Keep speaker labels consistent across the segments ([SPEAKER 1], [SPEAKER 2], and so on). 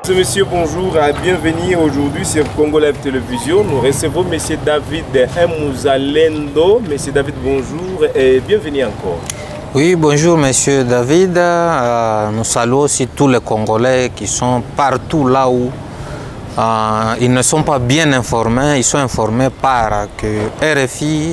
[SPEAKER 1] messieurs, bonjour et bienvenue aujourd'hui sur Congo Live Télévision. Nous recevons M. David Muzalendo. M. David, bonjour et bienvenue encore.
[SPEAKER 2] Oui, bonjour Monsieur David. Nous saluons aussi tous les Congolais qui sont partout là où ils ne sont pas bien informés. Ils sont informés par RFI,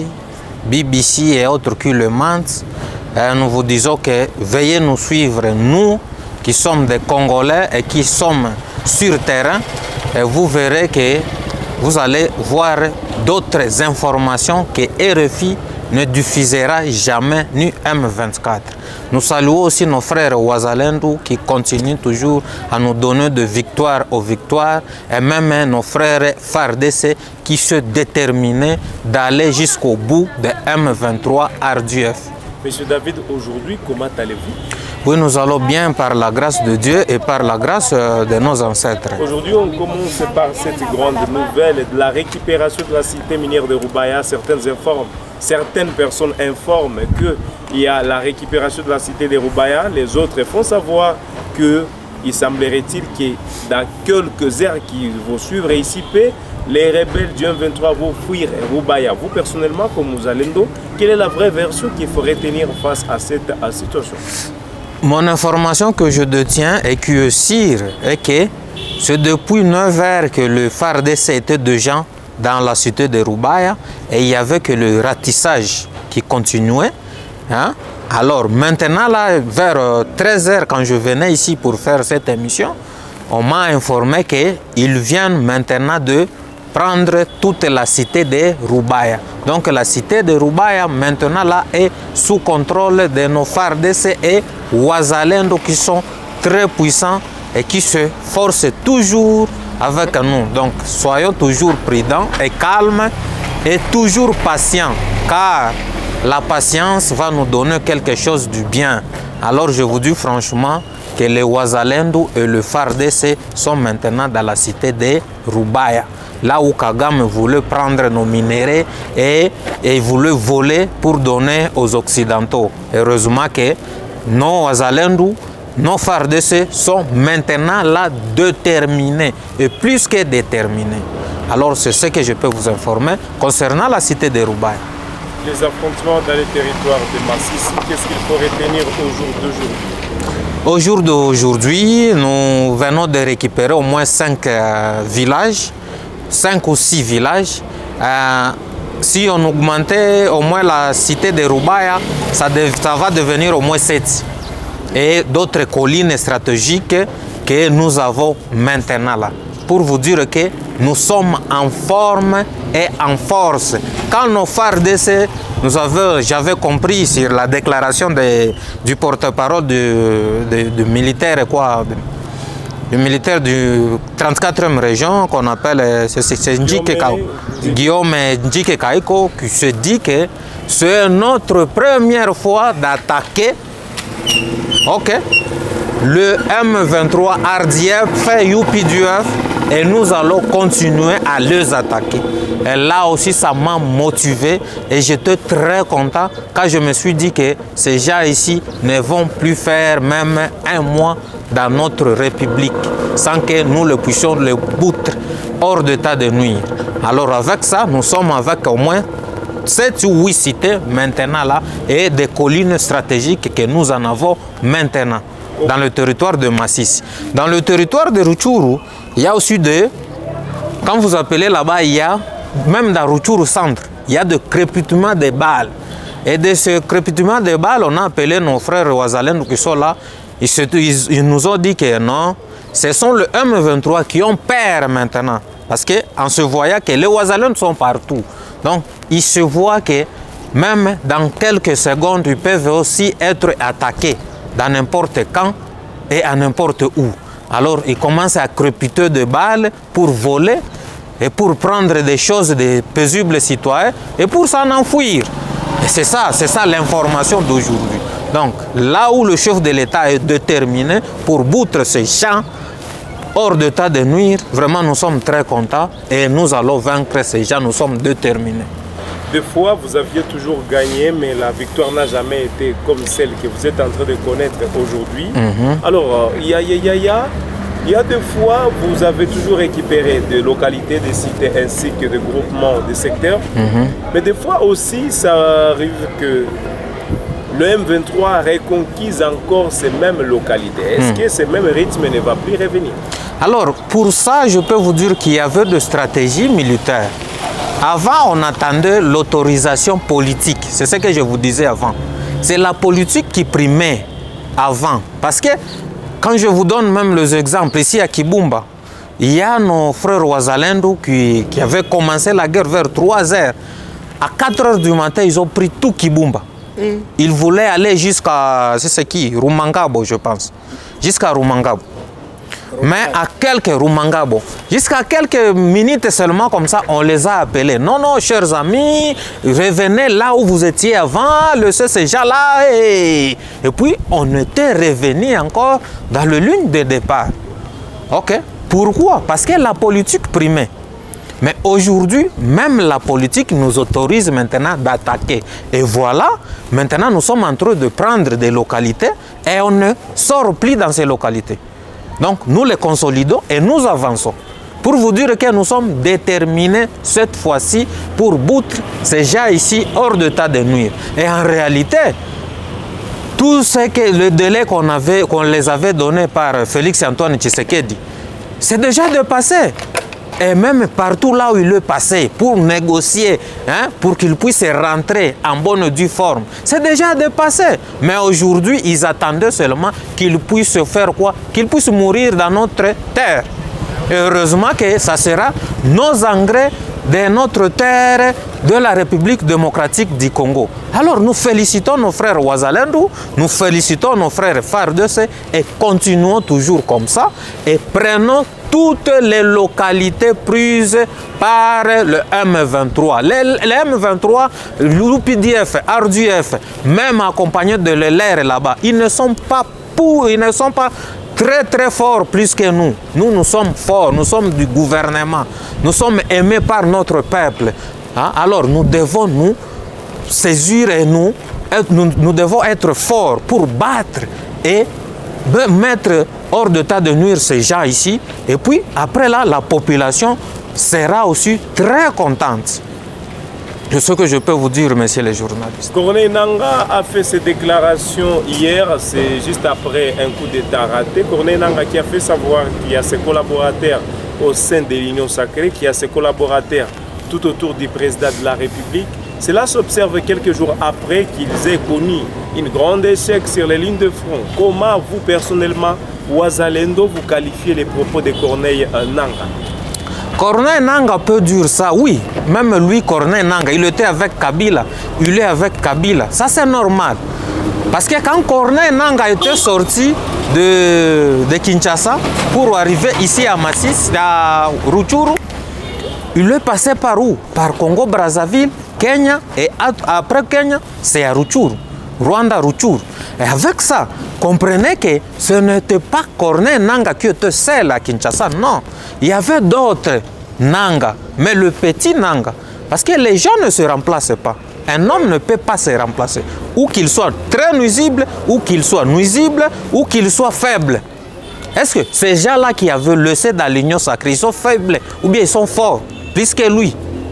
[SPEAKER 2] BBC et autres qui le mentent. Nous vous disons que veuillez nous suivre, nous qui sommes des Congolais et qui sommes sur terrain, et vous verrez que vous allez voir d'autres informations que RFI ne diffusera jamais, ni M24. Nous saluons aussi nos frères Wazalendo qui continuent toujours à nous donner de victoire aux victoires, et même nos frères FARDC qui se déterminaient d'aller jusqu'au bout de M23 RDF.
[SPEAKER 1] Monsieur David, aujourd'hui, comment allez-vous?
[SPEAKER 2] Oui, nous allons bien par la grâce de Dieu et par la grâce de nos ancêtres.
[SPEAKER 1] Aujourd'hui, on commence par cette grande nouvelle de la récupération de la cité minière de Rubaya. Certaines personnes informent qu'il y a la récupération de la cité de Rubaya. Les autres font savoir qu'il semblerait-il que dans quelques heures qui vont suivre ici, les rebelles du M23 vont fuir Rubaya. Vous, personnellement, comme Muzalendo, quelle est la vraie version qu'il faudrait tenir face à cette situation?
[SPEAKER 2] Mon information que je détiens et qui est sûre est que c'est depuis 9 heures que le FARDC était déjà dans la cité de Rubaya et il n'y avait que le ratissage qui continuait. Hein? Alors maintenant, là, vers 13 heures, quand je venais ici pour faire cette émission, on m'a informé qu'ils viennent maintenant de prendre toute la cité de Rubaya. Donc la cité de Rubaya maintenant là est sous contrôle de nos FARDC et Wazalendo qui sont très puissants et qui se forcent toujours avec nous. Donc soyons toujours prudents et calmes et toujours patients, car la patience va nous donner quelque chose du bien. Alors je vous dis franchement que les Wazalendo et le FARDC sont maintenant dans la cité de Rubaya, là où Kagame voulait prendre nos minéraux et voulait voler pour donner aux Occidentaux. Heureusement que nos Wazalendo, nos FARDC sont maintenant là déterminés et plus que déterminés. Alors c'est ce que je peux vous informer concernant la cité de Rubaya.
[SPEAKER 1] Les affrontements dans les territoires de Massissi, qu'est-ce qu'il faut retenir au jour d'aujourd'hui?
[SPEAKER 2] Au jour d'aujourd'hui, nous venons de récupérer au moins 5 villages, 5 ou 6 villages. Si on augmentait au moins la cité de Rubaya, ça va devenir au moins 7. Et d'autres collines stratégiques que nous avons maintenant là. Pour vous dire que nous sommes en forme et en force. Quand nos FARDC, j'avais compris sur la déclaration du porte-parole du militaire, du militaire du 34e région qu'on appelle Guillaume Ndjike Kaiko, qui se dit que c'est notre première fois d'attaquer le M23 RDF fait UPDF et nous allons continuer à les attaquer. Et là aussi, ça m'a motivé et j'étais très content quand je me suis dit que ces gens ici ne vont plus faire même un mois dans notre République sans que nous le puissions le boutre hors d'état de nuire. Alors avec ça, nous sommes avec au moins 7 ou 8 cités maintenant là et des collines stratégiques que nous en avons maintenant dans le territoire de Massissi. Dans le territoire de Rutshuru, il y a aussi quand vous appelez là-bas, il y a, même dans Rutshuru centre, il y a de crépitements de balles. Et de ce crépitement de balles, on a appelé nos frères Wazalendo qui sont là. Ils nous ont dit que non, ce sont le M23 qui ont peur maintenant. Parce qu'en se voyant que les Wazalendo sont partout. Donc, ils se voient que même dans quelques secondes, ils peuvent aussi être attaqués dans n'importe quand et à n'importe où. Alors, ils commencent à crépiter de balles pour voler et pour prendre des choses des paisibles citoyens et pour s'en enfouir. Et c'est ça l'information d'aujourd'hui. Donc, là où le chef de l'État est déterminé pour boutre ces champs hors d'état de nuire, vraiment nous sommes très contents et nous allons vaincre ces gens, nous sommes déterminés.
[SPEAKER 1] Des fois, vous aviez toujours gagné, mais la victoire n'a jamais été comme celle que vous êtes en train de connaître aujourd'hui. Alors, il y a Il y a des fois, vous avez toujours récupéré des localités, des cités ainsi que des groupements, des secteurs. Mais des fois aussi, ça arrive que le M23 a reconquis encore ces mêmes localités. Est-ce que ce même rythme ne va plus revenir?
[SPEAKER 2] Alors, pour ça, je peux vous dire qu'il y avait de stratégies militaires. Avant, on attendait l'autorisation politique. C'est ce que je vous disais avant. C'est la politique qui primait avant. Parce que, quand je vous donne même les exemples, ici à Kibumba, il y a nos frères Wazalendo qui avaient commencé la guerre vers 3 heures. À 4 heures du matin, ils ont pris tout Kibumba. Ils voulaient aller jusqu'à, c'est qui, Rumangabo, je pense. Jusqu'à Rumangabo. Mais à jusqu'à quelques minutes seulement comme ça, on les a appelés. Non, non, chers amis, revenez là où vous étiez avant, le CCJ là. Et puis, on était revenu encore dans le ligne de départ. OK? Pourquoi? Parce que la politique primait. Mais aujourd'hui, même la politique nous autorise maintenant d'attaquer. Et voilà, maintenant nous sommes en train de prendre des localités et on ne sort plus dans ces localités. Donc nous les consolidons et nous avançons. Pour vous dire que nous sommes déterminés cette fois-ci pour boutre ces gens ici hors d'état de nuire. Et en réalité, tout ce que le délai qu'on les avait donné par Félix Antoine Tshisekedi, c'est déjà dépassé. Et même partout là où il est passé pour négocier, hein, pour qu'il puisse rentrer en bonne et due forme, c'est déjà dépassé. Mais aujourd'hui, ils attendaient seulement qu'il puisse faire quoi? Qu'il puisse mourir dans notre terre. Et heureusement que ça sera nos engrais de notre terre de la République démocratique du Congo. Alors nous félicitons nos frères Wazalendo, nous félicitons nos frères FARDC et continuons toujours comme ça et prenons toutes les localités prises par le M23. Les M23, l'UPDF, RDF, même accompagnés de l'ELR là-bas, ils ne sont pas très forts plus que nous. Nous sommes forts, nous sommes du gouvernement, nous sommes aimés par notre peuple. Hein? Alors nous devons nous saisir et nous devons être forts pour battre et mettre hors d'état de nuire ces gens ici. Et puis après là, la population sera aussi très contente. C'est ce que je peux vous dire, messieurs les journalistes.
[SPEAKER 1] Corneille Nangaa a fait ses déclarations hier, c'est juste après un coup d'État raté. Corneille Nangaa qui a fait savoir qu'il y a ses collaborateurs au sein de l'Union sacrée, qu'il y a ses collaborateurs tout autour du président de la République. Cela s'observe quelques jours après qu'ils aient connu une grande échec sur les lignes de front. Comment vous, personnellement, Wazalendo, vous qualifiez les propos de Corneille Nangaa?
[SPEAKER 2] Corneille Nangaa peut dire ça, oui. Même lui, Corneille Nangaa, il était avec Kabila. Il est avec Kabila. Ça, c'est normal. Parce que quand Corneille Nangaa était sorti de Kinshasa pour arriver ici à Masisi, à Rutshuru, il est passé par où? Par Congo-Brazzaville, Kenya, et après Kenya, c'est à Rutshuru. Rwanda, Rutshuru. Et avec ça, comprenez que ce n'était pas Corneille Nangaa qui était seul à Kinshasa, non. Il y avait d'autres Nangaa, mais le petit Nangaa, parce que les gens ne se remplacent pas. Un homme ne peut pas se remplacer. Ou qu'il soit très nuisible, ou qu'il soit nuisible, ou qu'il soit faible. Est-ce que ces gens-là qui avaient laissé dans l'Union sacrée, ils sont faibles, ou bien ils sont forts, plus que lui?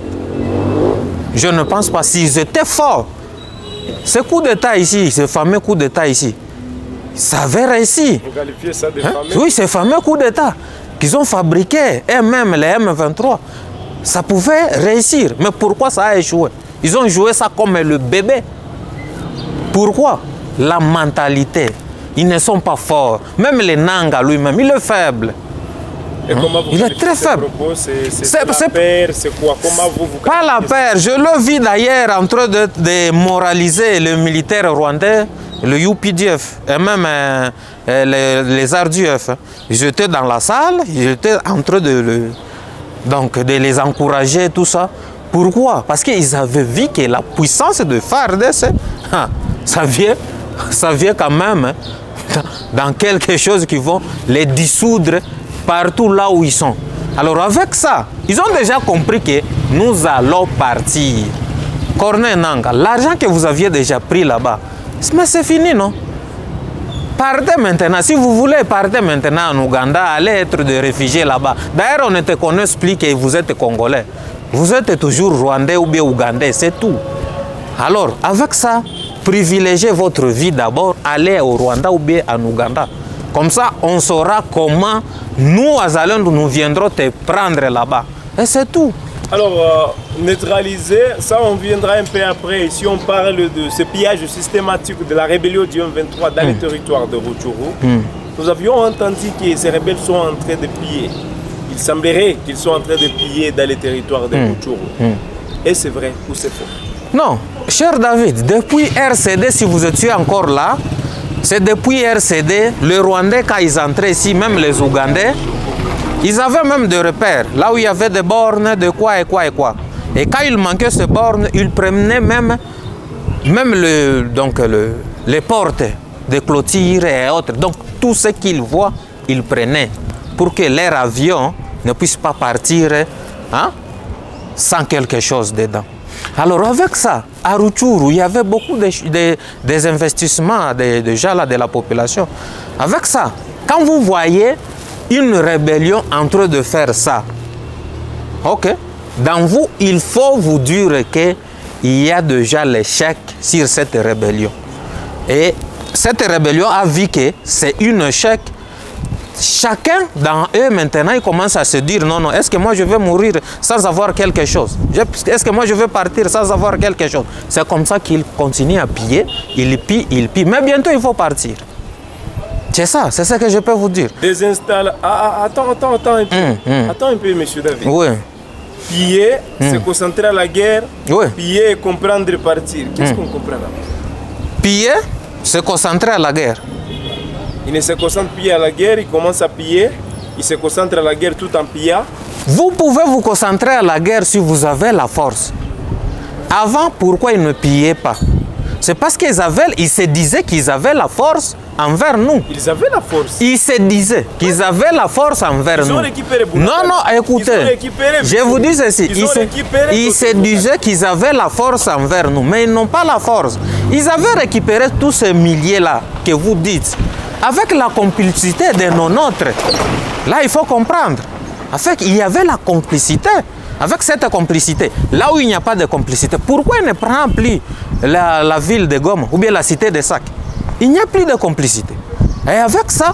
[SPEAKER 2] Je ne pense pas. S'ils étaient forts, ce coup d'État ici, ce fameux coup d'État ici, ça avait réussi.
[SPEAKER 1] Vous qualifiez ça de fameux?
[SPEAKER 2] Oui, ce fameux coup d'État qu'ils ont fabriqué, et même les M23, ça pouvait réussir. Mais pourquoi ça a échoué? Ils ont joué ça comme le bébé. Pourquoi? La mentalité. Ils ne sont pas forts. Même les Nangaa lui-même, il est faible.
[SPEAKER 1] Et comment vous
[SPEAKER 2] il est très faible.
[SPEAKER 1] C'est la paire, c'est quoi? Comment vous
[SPEAKER 2] pas la paire. Je le vis d'ailleurs en train de moraliser le militaire rwandais, le UPDF, et même les RDF. J'étais dans la salle, j'étais en train de les encourager, tout ça. Pourquoi? Parce qu'ils avaient vu que la puissance de FARDC, ça vient quand même dans quelque chose qui vont les dissoudre partout là où ils sont. Alors avec ça, ils ont déjà compris que nous allons partir. Corneille Nangaa, l'argent que vous aviez déjà pris là-bas, mais c'est fini, non? Partez maintenant. Si vous voulez, partez maintenant en Ouganda, allez être des réfugiés là-bas. D'ailleurs, on ne te connaît plus que vous êtes Congolais. Vous êtes toujours Rwandais ou bien Ougandais, c'est tout. Alors, avec ça, privilégiez votre vie d'abord, allez au Rwanda ou bien en Ouganda. Comme ça, on saura comment nous, Azalendu, nous viendrons te prendre là-bas. Et c'est tout.
[SPEAKER 1] Alors, neutraliser, ça on viendra un peu après. Ici, on parle de ce pillage systématique de la rébellion du M23 dans les territoires de Rutshuru. Nous avions entendu que ces rebelles sont en train de piller. Il semblerait qu'ils sont en train de piller dans les territoires de Rutshuru. Et c'est vrai ou c'est faux?
[SPEAKER 2] Non, cher David, depuis RCD, si vous étiez encore là, c'est depuis RCD, les Rwandais, quand ils entraient ici, même les Ougandais, ils avaient même des repères, là où il y avait des bornes, de quoi et quoi et quoi. Et quand il manquait ces bornes, ils prenaient même les portes de clôture et autres. Donc tout ce qu'ils voient, ils prenaient pour que leur avion ne puisse pas partir sans quelque chose dedans. Alors avec ça, à Rutshuru, il y avait beaucoup des investissements de gens là, de la population. Avec ça, quand vous voyez une rébellion en train de faire ça, ok, dans vous, il faut vous dire qu'il y a déjà l'échec sur cette rébellion. Et cette rébellion a vu que c'est un échec. Chacun dans eux maintenant, il commence à se dire non, non, est-ce que moi je vais mourir sans avoir quelque chose? Est-ce que moi je vais partir sans avoir quelque chose? C'est comme ça qu'il continue à piller, il pille, mais bientôt il faut partir. C'est ça, c'est ce que je peux vous dire.
[SPEAKER 1] Désinstalle. Attends un peu. Attends un peu, monsieur David.
[SPEAKER 2] Oui.
[SPEAKER 1] Piller, se concentrer à la guerre.
[SPEAKER 2] Oui.
[SPEAKER 1] Piller et comprendre et partir. Qu'est-ce qu'on comprend là?
[SPEAKER 2] Piller, se concentrer à la guerre.
[SPEAKER 1] Il ne se concentre plus à la guerre, il commence à piller. Il se concentre à la guerre tout en pillant.
[SPEAKER 2] Vous pouvez vous concentrer à la guerre si vous avez la force. Avant, pourquoi ils ne pillaient pas? C'est parce qu'ils se disaient qu'ils avaient la force envers nous.
[SPEAKER 1] Ils avaient la force.
[SPEAKER 2] Ils se disaient qu'ils avaient la force envers nous.
[SPEAKER 1] Ils ont récupéré Bunagana.
[SPEAKER 2] Non, écoutez. Je vous dis ceci. Ils se disaient qu'ils avaient la force envers nous, mais ils n'ont pas la force. Ils avaient récupéré tous ces milliers-là que vous dites, avec la complicité de nos nôtres. Là, il faut comprendre. En fait, il y avait la complicité. Avec cette complicité, là où il n'y a pas de complicité, pourquoi il ne prend plus la ville de Goma ou bien la cité de Sac? Il n'y a plus de complicité. Et avec ça,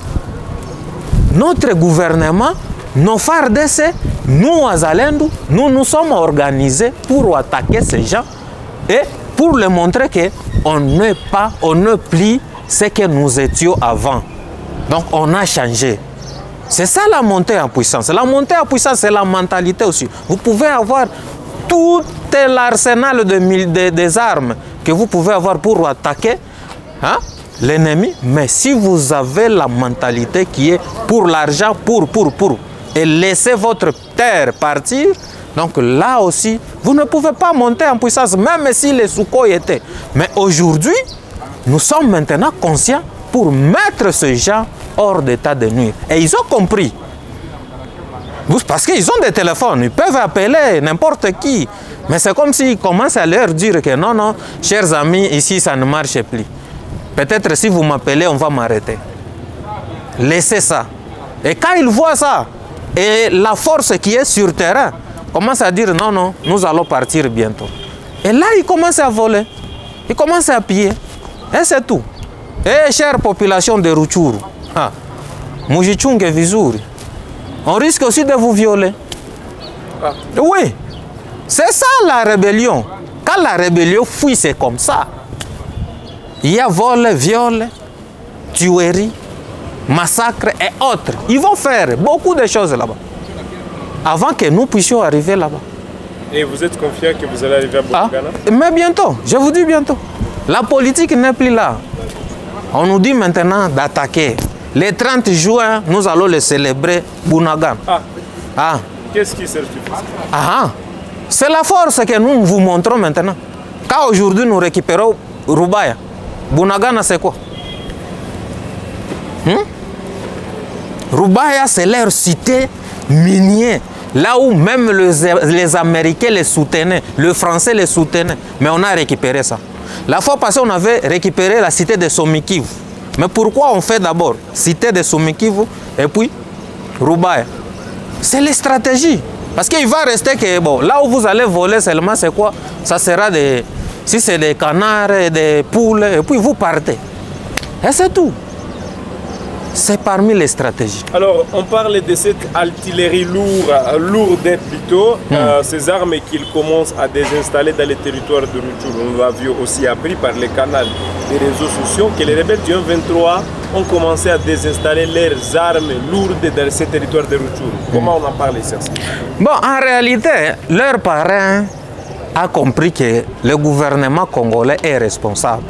[SPEAKER 2] notre gouvernement, nos FARDC, nous, Azalendu, nous nous sommes organisés pour attaquer ces gens et pour leur montrer qu'on ne plie ce que nous étions avant. Donc, on a changé. C'est ça la montée en puissance. La montée en puissance, c'est la mentalité aussi. Vous pouvez avoir tout l'arsenal des armes que vous pouvez avoir pour attaquer l'ennemi, mais si vous avez la mentalité qui est pour l'argent, et laisser votre terre partir, donc là aussi, vous ne pouvez pas monter en puissance, même si les Sukhoi étaient. Mais aujourd'hui, nous sommes maintenant conscients pour mettre ce gens hors d'état de nuire. Et ils ont compris. Parce qu'ils ont des téléphones, ils peuvent appeler n'importe qui. Mais c'est comme s'ils commencent à leur dire que non, non, chers amis, ici ça ne marche plus. Peut-être si vous m'appelez, on va m'arrêter. Laissez ça. Et quand ils voient ça, et la force qui est sur terrain, commence à dire non, non, nous allons partir bientôt. Et là, ils commencent à voler. Ils commencent à piller. Et c'est tout. Et chère population de Rutshuru, Mujichunge Vizuri, on risque aussi de vous violer. Oui, c'est ça la rébellion. Quand la rébellion fuit, c'est comme ça. Il y a vol, viol, tuerie, massacre et autres. Ils vont faire beaucoup de choses là-bas avant que nous puissions arriver là-bas.
[SPEAKER 1] Et vous êtes confiant que vous allez arriver à Bunagana?
[SPEAKER 2] Mais bientôt, je vous dis bientôt. La politique n'est plus là. On nous dit maintenant d'attaquer. Le 30 juin, nous allons le célébrer Bunagana.
[SPEAKER 1] Qu'est-ce qui certifie ça?
[SPEAKER 2] C'est la force que nous vous montrons maintenant. Quand aujourd'hui nous récupérons Rubaya, Bunagana c'est quoi? Rubaya c'est leur cité minière. Là où même les Américains les soutenaient, le Français les soutenait. Mais on a récupéré ça. La fois passée, on avait récupéré la cité de Somikivu. Mais pourquoi on fait d'abord Cité de Soumikivu et puis Roubaïa? C'est les stratégies. Parce qu'il va rester que, bon, là où vous allez voler seulement, c'est quoi? Ça sera des... Si c'est des canards et des poules, et puis vous partez. Et c'est tout. C'est parmi les stratégies.
[SPEAKER 1] Alors, on parle de cette artillerie lourde plutôt, ces armes qu'il commence à désinstaller dans les territoires de Rutshuru. On l'a vu aussi appris par les canaux des réseaux sociaux que les rebelles du 23 ont commencé à désinstaller leurs armes lourdes dans ces territoires de Rutshuru. Comment on en parle ici?
[SPEAKER 2] Bon, en réalité, leur parrain a compris que le gouvernement congolais est responsable.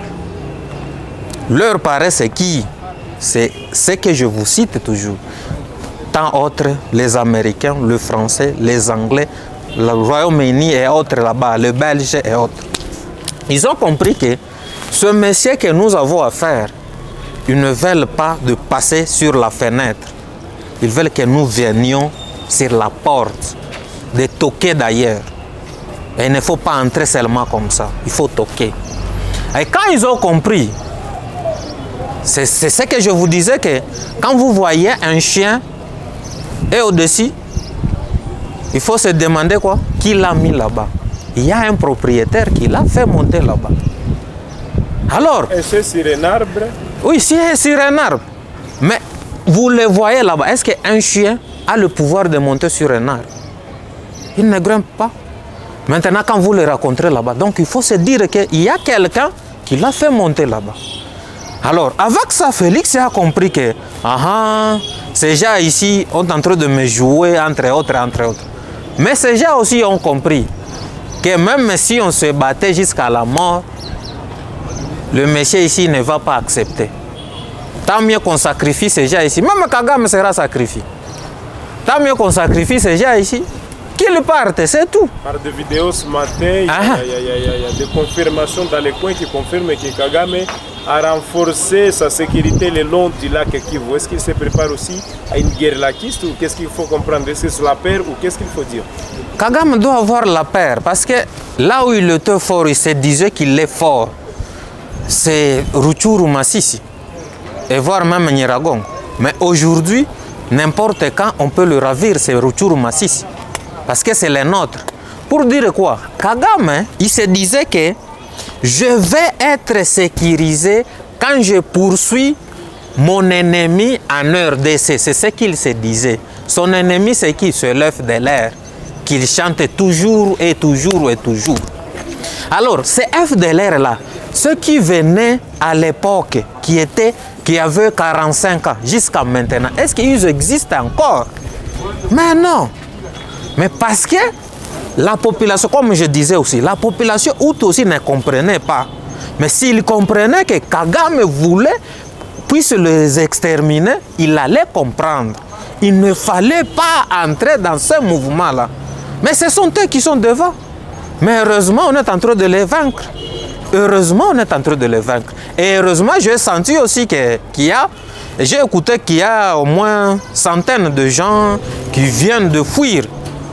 [SPEAKER 2] Leur parrain, c'est qui? C'est ce que je vous cite toujours. Tant autres, les Américains, le Français, les Anglais, le Royaume-Uni et autres là-bas, le Belge et autres. Ils ont compris que ce métier que nous avons à faire, ils ne veulent pas de passer sur la fenêtre. Ils veulent que nous venions sur la porte, de toquer d'ailleurs. Et il ne faut pas entrer seulement comme ça, il faut toquer. Et quand ils ont compris, c'est ce que je vous disais, que quand vous voyez un chien et au-dessus, il faut se demander quoi? Qui l'a mis là-bas? Il y a un propriétaire qui l'a fait monter là-bas. Alors...
[SPEAKER 1] Et c'est sur un arbre?
[SPEAKER 2] Oui, c'est sur un arbre. Mais vous le voyez là-bas. Est-ce qu'un chien a le pouvoir de monter sur un arbre? Il ne grimpe pas. Maintenant, quand vous le rencontrez là-bas, donc il faut se dire qu'il y a quelqu'un qui l'a fait monter là-bas. Alors, avec ça, Félix a compris que ces gens ici sont en train de me jouer, entre autres. Mais ces gens aussi ont compris que même si on se battait jusqu'à la mort, le monsieur ici ne va pas accepter. Tant mieux qu'on sacrifie ces gens ici. Même Kagame sera sacrifié. Tant mieux qu'on sacrifie ces gens ici. Qu'ils partent, c'est tout.
[SPEAKER 1] Par des vidéos ce matin, il y a des confirmations dans les coins qui confirment que Kagame a renforcé sa sécurité le long du lac Kivu. Est-ce qu'il se prépare aussi à une guerre laquiste ou qu'est-ce qu'il faut comprendre? Est-ce que c'est la paire ou qu'est-ce qu'il faut dire?
[SPEAKER 2] Kagame doit avoir la paire parce que là où il était fort, il se disait qu'il est fort. C'est Rutshuru Masisi et voire même Nyiragongo. Mais aujourd'hui, n'importe quand, on peut le ravir, c'est Rutshuru Masisi. Parce que c'est les nôtres. Pour dire quoi? Kagame, il se disait que je vais être sécurisé quand je poursuis mon ennemi en RDC. C'est ce qu'il se disait. Son ennemi, c'est qui? Se lève de l'air, qu'il chante toujours et toujours et toujours. Alors, ces FDLR-là, ceux qui venaient à l'époque, qui avaient 45 ans jusqu'à maintenant, est-ce qu'ils existent encore? Mais non. Mais parce que la population, comme je disais aussi, la population Hutu aussi ne comprenait pas. Mais s'ils comprenaient que Kagame voulait, puisse les exterminer, il allait comprendre. Il ne fallait pas entrer dans ce mouvement-là. Mais ce sont eux qui sont devant. Mais heureusement, on est en train de les vaincre. Heureusement, on est en train de les vaincre. Et heureusement, j'ai senti aussi j'ai écouté qu'il y a au moins centaines de gens qui viennent de fuir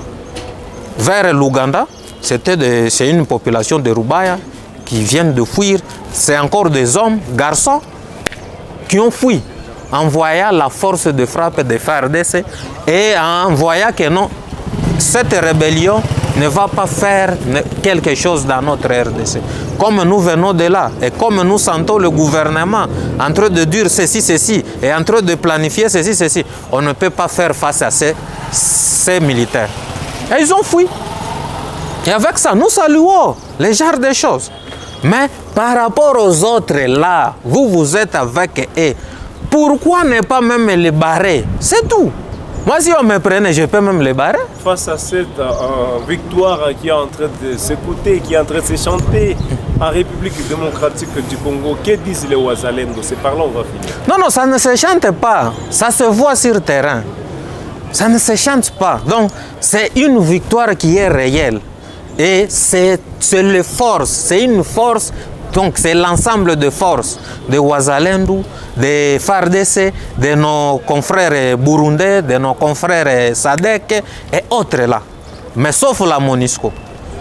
[SPEAKER 2] vers l'Ouganda. C'est une population de Roubaïa qui viennent de fuir. C'est encore des hommes, garçons, qui ont fui en voyant la force de frappe des FARDC et en voyant que non, cette rébellion ne va pas faire quelque chose dans notre RDC. Comme nous venons de là et comme nous sentons le gouvernement en train de dire ceci et en train de planifier ceci, on ne peut pas faire face à ces militaires. Et ils ont fui. Et avec ça, nous saluons les genres de choses. Mais par rapport aux autres là, vous êtes avec eux. Pourquoi ne pas même les barrer? C'est tout. Moi, si on me prenait, je peux même les barrer.
[SPEAKER 1] Face à cette victoire qui est en train de s'écouter, qui est en train de se chanter en République démocratique du Congo, que disent les Wazalendo? C'est par là on va finir.
[SPEAKER 2] Non, ça ne se chante pas. Ça se voit sur le terrain. Ça ne se chante pas. Donc, c'est une victoire qui est réelle. Et c'est les forces. C'est une force. Donc, c'est l'ensemble de forces de Wazalendo, des FARDC, de nos confrères burundais, de nos confrères SADC et autres là. Mais sauf la MONUSCO.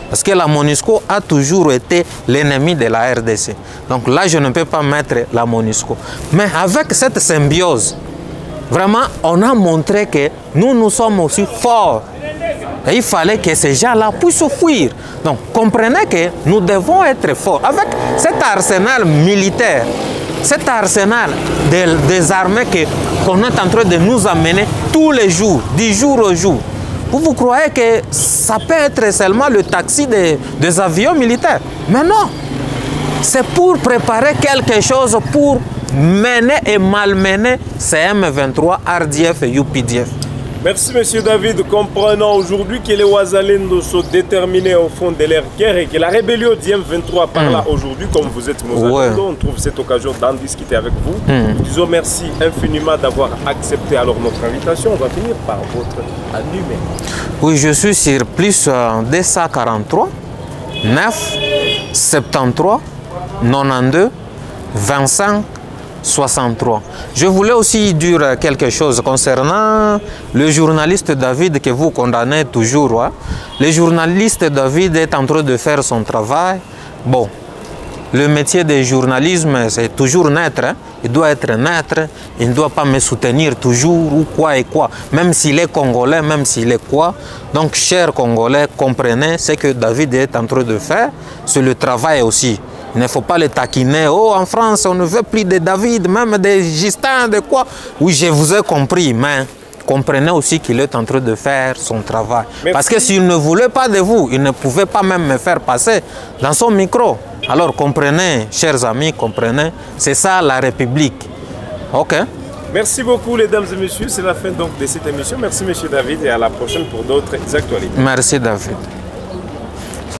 [SPEAKER 2] Parce que la MONUSCO a toujours été l'ennemi de la RDC. Donc là, je ne peux pas mettre la MONUSCO. Mais avec cette symbiose, vraiment, on a montré que nous sommes aussi forts. Et il fallait que ces gens-là puissent fuir. Donc, comprenez que nous devons être forts. Avec cet arsenal militaire, cet arsenal des armées qu'on est en train de nous amener tous les jours, du jour au jour, vous croyez que ça peut être seulement le taxi des avions militaires? Mais non! C'est pour préparer quelque chose pour mener et malmener CM23, RDF et UPDF.
[SPEAKER 1] Merci, M. David. Comprenons aujourd'hui que les Ouazalendo sont déterminés au fond de leur guerre et que la rébellion d'IM23 par là aujourd'hui, comme vous êtes Mozalendo, on trouve cette occasion d'en discuter avec vous. Nous disons merci infiniment d'avoir accepté alors notre invitation. On va finir par votre numéro.
[SPEAKER 2] Oui, je suis sur plus 243 9 73 92 25 63. Je voulais aussi dire quelque chose concernant le journaliste David que vous condamnez toujours. Hein. Le journaliste David est en train de faire son travail. Bon, le métier de journalisme, c'est toujours naître. Hein. Il doit être naître. Il ne doit pas me soutenir toujours ou quoi et quoi. Même s'il est congolais, même s'il est quoi. Donc, chers Congolais, comprenez ce que David est en train de faire. C'est le travail aussi. Il ne faut pas les taquiner. Oh, en France, on ne veut plus de David, même de Justin, de quoi. Oui, je vous ai compris, mais comprenez aussi qu'il est en train de faire son travail. Merci. Parce que s'il ne voulait pas de vous, il ne pouvait pas même me faire passer dans son micro. Alors comprenez, chers amis, comprenez, c'est ça la République. OK?
[SPEAKER 1] Merci beaucoup, mesdames et messieurs. C'est la fin donc de cette émission. Merci, M. David, et à la prochaine pour d'autres actualités.
[SPEAKER 2] Merci, David.